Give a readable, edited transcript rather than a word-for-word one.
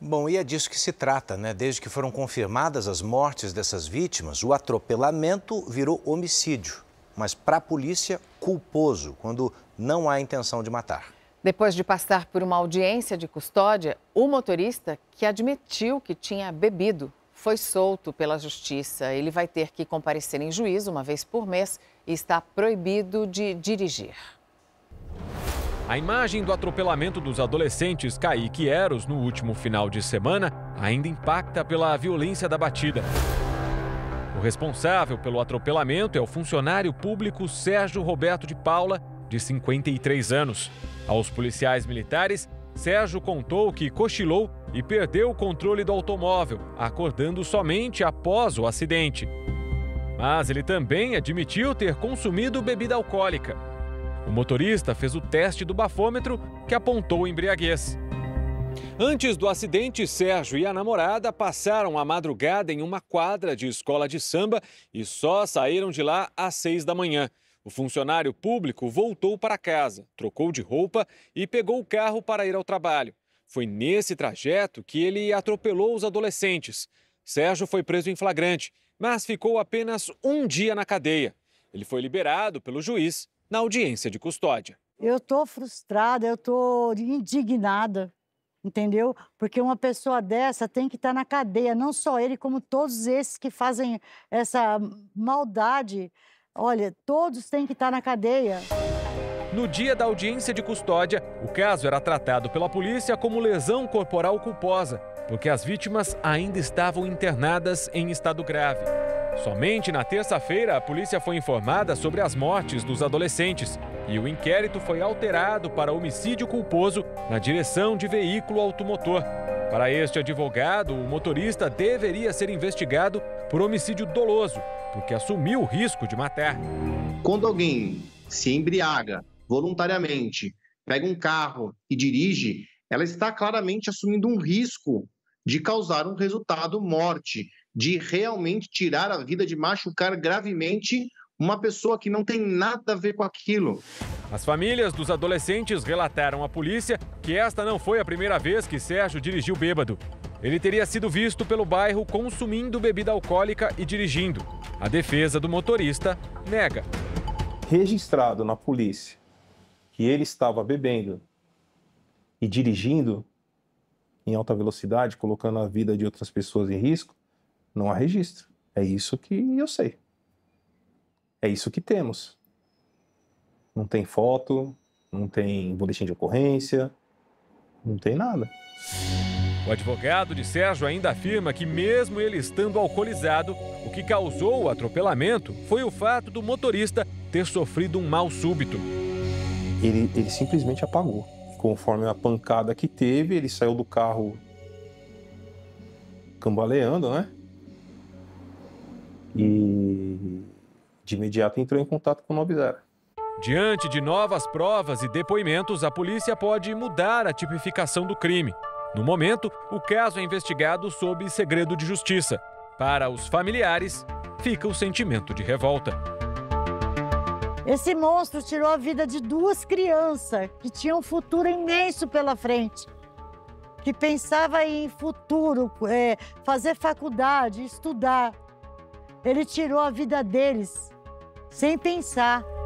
Bom, e é disso que se trata, né? Desde que foram confirmadas as mortes dessas vítimas, o atropelamento virou homicídio. Mas para a polícia, culposo, quando não há intenção de matar. Depois de passar por uma audiência de custódia, o motorista, que admitiu que tinha bebido, foi solto pela justiça. Ele vai ter que comparecer em juízo uma vez por mês e está proibido de dirigir. A imagem do atropelamento dos adolescentes Kaique e Eros no último final de semana ainda impacta pela violência da batida. O responsável pelo atropelamento é o funcionário público Sérgio Roberto de Paula, de 53 anos. Aos policiais militares, Sérgio contou que cochilou e perdeu o controle do automóvel, acordando somente após o acidente. Mas ele também admitiu ter consumido bebida alcoólica. O motorista fez o teste do bafômetro, que apontou embriaguez. Antes do acidente, Sérgio e a namorada passaram a madrugada em uma quadra de escola de samba e só saíram de lá às 6 da manhã. O funcionário público voltou para casa, trocou de roupa e pegou o carro para ir ao trabalho. Foi nesse trajeto que ele atropelou os adolescentes. Sérgio foi preso em flagrante, mas ficou apenas um dia na cadeia. Ele foi liberado pelo juiz na audiência de custódia. Eu estou frustrada, eu estou indignada, entendeu? Porque uma pessoa dessa tem que estar na cadeia, não só ele, como todos esses que fazem essa maldade. Olha, todos têm que estar na cadeia. No dia da audiência de custódia, o caso era tratado pela polícia como lesão corporal culposa, porque as vítimas ainda estavam internadas em estado grave. Somente na terça-feira, a polícia foi informada sobre as mortes dos adolescentes e o inquérito foi alterado para homicídio culposo na direção de veículo automotor. Para este advogado, o motorista deveria ser investigado por homicídio doloso, porque assumiu o risco de matar. Quando alguém se embriaga voluntariamente, pega um carro e dirige, ela está claramente assumindo um risco de causar um resultado morte, de realmente tirar a vida, de machucar gravemente uma pessoa que não tem nada a ver com aquilo. As famílias dos adolescentes relataram à polícia que esta não foi a primeira vez que Sérgio dirigiu bêbado. Ele teria sido visto pelo bairro consumindo bebida alcoólica e dirigindo. A defesa do motorista nega. Registrado na polícia que ele estava bebendo e dirigindo em alta velocidade, colocando a vida de outras pessoas em risco, não há registro. É isso que eu sei. É isso que temos. Não tem foto, não tem boletim de ocorrência, não tem nada. O advogado de Sérgio ainda afirma que, mesmo ele estando alcoolizado, o que causou o atropelamento foi o fato do motorista ter sofrido um mal súbito. Ele simplesmente apagou. Conforme a pancada que teve, ele saiu do carro cambaleando, né? E de imediato entrou em contato com o 90. Diante de novas provas e depoimentos, a polícia pode mudar a tipificação do crime. No momento, o caso é investigado sob segredo de justiça. Para os familiares, fica o sentimento de revolta. Esse monstro tirou a vida de duas crianças que tinham um futuro imenso pela frente, que pensava em futuro, fazer faculdade, estudar. Ele tirou a vida deles sem pensar.